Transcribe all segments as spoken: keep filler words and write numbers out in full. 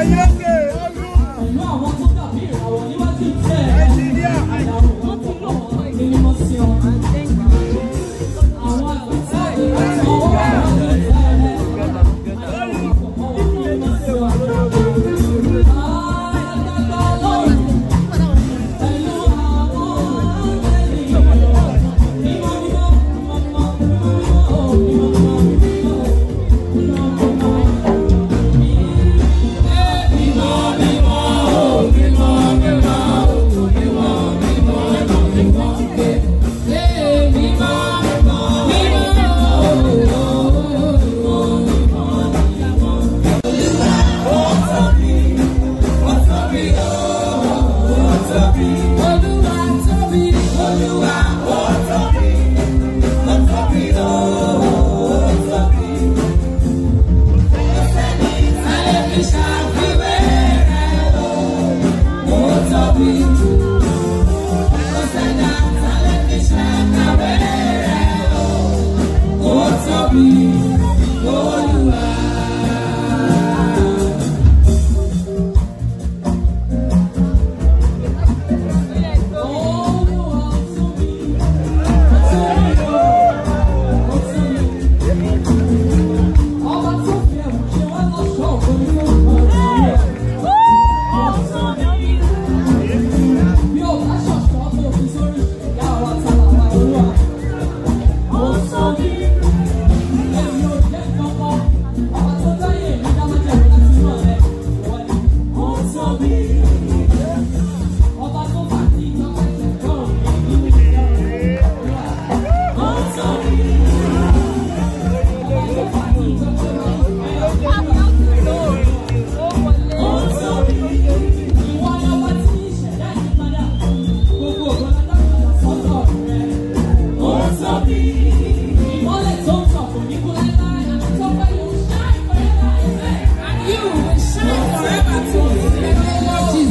You shine forever to me.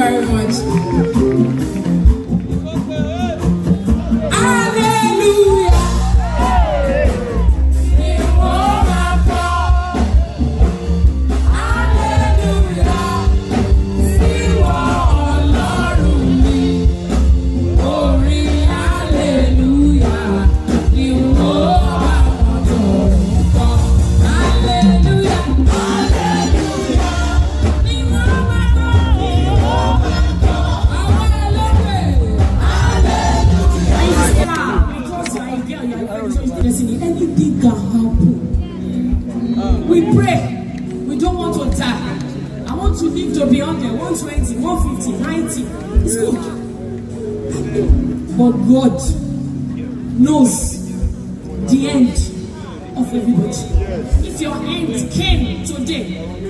very much. Anything can happen. We pray. We don't want to die. I want to live to be one hundred, one twenty, one fifty, ninety. It's good. But God knows the end of everybody. If your end came today,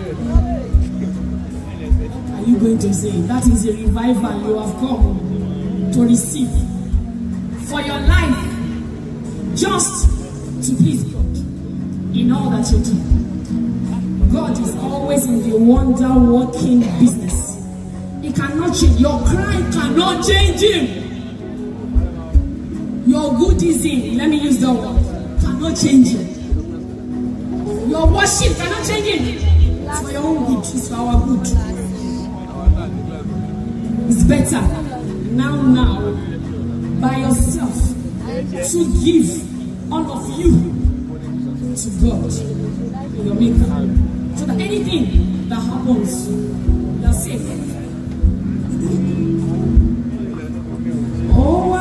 are you going to say that is a revival you have come to receive for your life? Just to please God in all that you do. God is always in the wonder-working business. He cannot change. Your cry cannot change him. Your goodism, let me use that word, cannot change him. Your worship cannot change him. It's for your own good. It's for our good. It's better now, now, by yourself, to give all of you to God, your maker, so that anything that happens, you are safe. Oh, I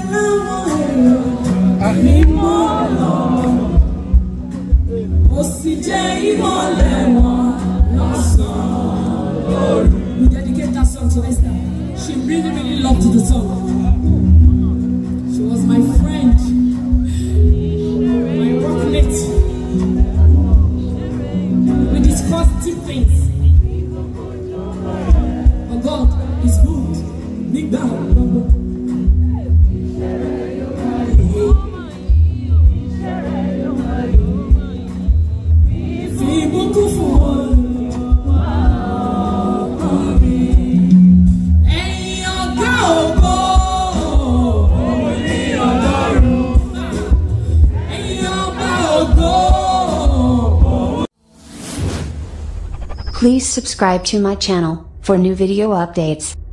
we dedicate that song to Esther. She really, really loved the song. She was my friend. We discuss deep things. But God is good. Big down. Please subscribe to my channel for new video updates.